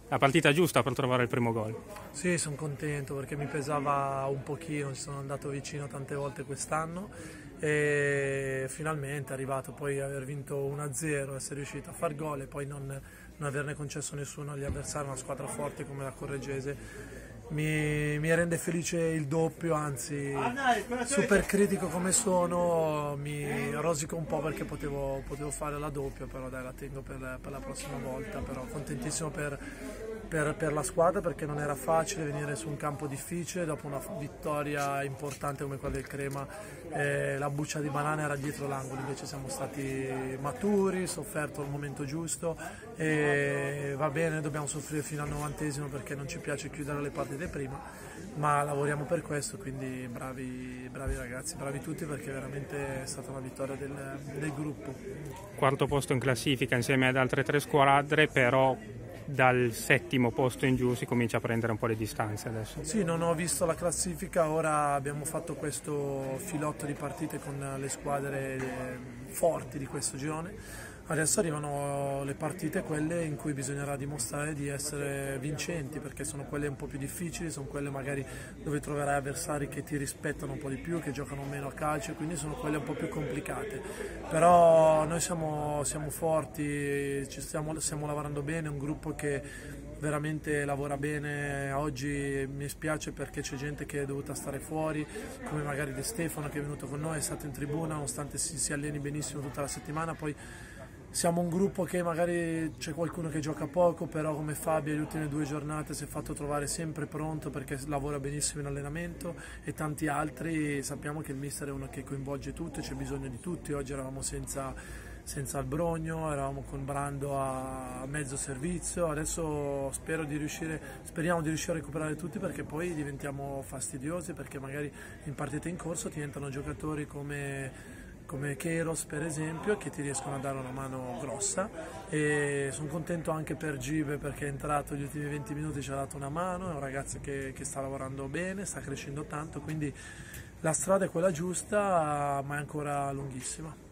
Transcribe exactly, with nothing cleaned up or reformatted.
La partita giusta per trovare il primo gol. Sì, sono contento perché mi pesava un pochino, ci sono andato vicino tante volte quest'anno e finalmente è arrivato poi aver vinto uno a zero, essere riuscito a far gol e poi non, non averne concesso nessuno agli avversari, una squadra forte come la Correggese. Mi, mi rende felice il doppio, anzi super critico come sono, mi rosico un po' perché potevo, potevo fare la doppia, però dai, la tengo per, per la prossima volta, però contentissimo per, per, per la squadra perché non era facile venire su un campo difficile dopo una vittoria importante come quella del Crema, eh, la buccia di banana era dietro l'angolo, invece siamo stati maturi, sofferto al momento giusto e va bene, dobbiamo soffrire fino al novantesimo perché non ci piace chiudere le partite prima, ma lavoriamo per questo, quindi bravi, bravi ragazzi, bravi tutti perché veramente è stata una vittoria del, del gruppo. Quarto posto in classifica insieme ad altre tre squadre, però dal settimo posto in giù si comincia a prendere un po' le distanze adesso. Sì, non ho visto la classifica, ora abbiamo fatto questo filotto di partite con le squadre forti di questo girone. Adesso arrivano le partite, quelle in cui bisognerà dimostrare di essere vincenti, perché sono quelle un po' più difficili, sono quelle magari dove troverai avversari che ti rispettano un po' di più, che giocano meno a calcio, quindi sono quelle un po' più complicate. Però noi siamo, siamo forti, ci stiamo, stiamo lavorando bene, è un gruppo che veramente lavora bene. Oggi mi spiace perché c'è gente che è dovuta stare fuori, come magari De Stefano che è venuto con noi, è stato in tribuna nonostante si, si alleni benissimo tutta la settimana. Poi siamo un gruppo che magari c'è qualcuno che gioca poco, però come Fabio le ultime due giornate si è fatto trovare sempre pronto perché lavora benissimo in allenamento, e tanti altri. Sappiamo che il mister è uno che coinvolge tutti, c'è bisogno di tutti. Oggi eravamo senza, senza Albrogno, eravamo con Brando a mezzo servizio, adesso spero di riuscire, speriamo di riuscire a recuperare tutti perché poi diventiamo fastidiosi, perché magari in partita in corso ti entrano giocatori come come Keiros per esempio, che ti riescono a dare una mano grossa, e sono contento anche per Gibe perché è entrato gli ultimi venti minuti, ci ha dato una mano, è un ragazzo che, che sta lavorando bene, sta crescendo tanto, quindi la strada è quella giusta ma è ancora lunghissima.